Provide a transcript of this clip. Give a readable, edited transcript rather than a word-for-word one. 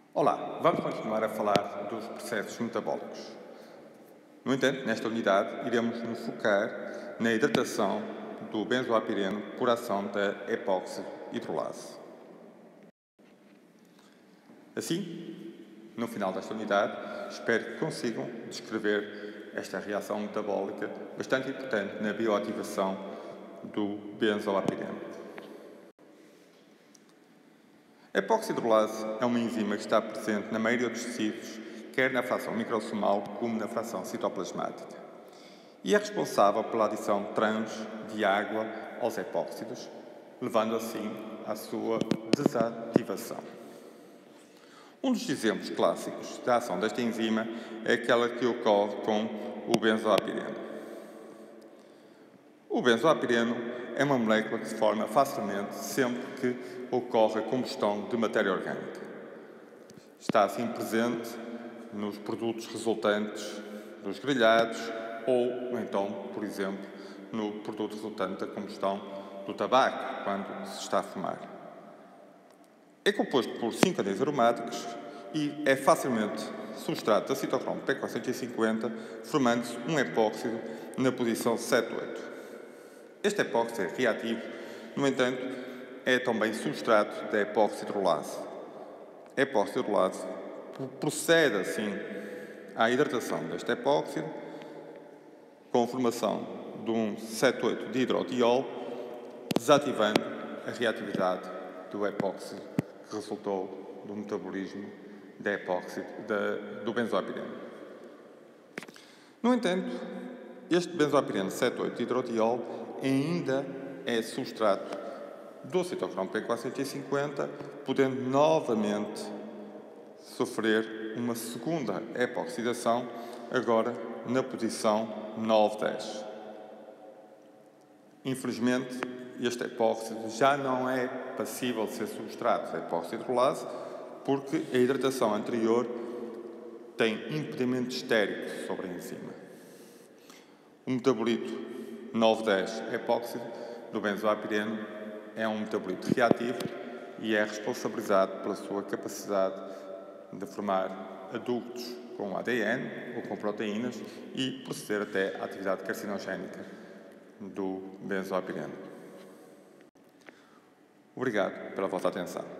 Olá, vamos continuar a falar dos processos metabólicos. No entanto, nesta unidade, iremos nos focar na hidratação do benzoapireno por ação da epóxi-hidrolase. Assim, no final desta unidade, espero que consigam descrever esta reação metabólica bastante importante na bioativação do benzoapireno. A epóxi-hidrolase é uma enzima que está presente na maioria dos tecidos, quer na fração microsomal como na fração citoplasmática. E é responsável pela adição trans de água aos epóxidos, levando assim à sua desativação. Um dos exemplos clássicos da ação desta enzima é aquela que ocorre com o benzoapireno. O benzoapireno é uma molécula que se forma facilmente sempre que ocorre a combustão de matéria orgânica. Está assim presente nos produtos resultantes dos grelhados ou, então, por exemplo, no produto resultante da combustão do tabaco, quando se está a fumar. É composto por 5 anéis aromáticos e é facilmente substrato da citocromo P450, formando-se um epóxido na posição 7-8. Este epóxido é reativo, no entanto, é também substrato da epóxi-hidrolase. A epóxi-hidrolase procede, assim, à hidratação deste epóxido, com a formação de um 7,8 dihidrotiol, desativando a reatividade do epóxido que resultou do metabolismo do benzoapireno. No entanto, este benzoapireno 7,8 dihidrotiol ainda é substrato do citocromo P450, podendo novamente sofrer uma segunda epoxidação, agora na posição 9-10. Infelizmente, este epóxido já não é passível de ser substrato da epóxi-hidrolase, porque a hidratação anterior tem impedimento estérico sobre a enzima. O metabolito 9,10 epóxido do benzoapireno é um metabolito reativo e é responsabilizado pela sua capacidade de formar adultos com ADN ou com proteínas e proceder até à atividade carcinogénica do benzoapireno. Obrigado pela vossa atenção.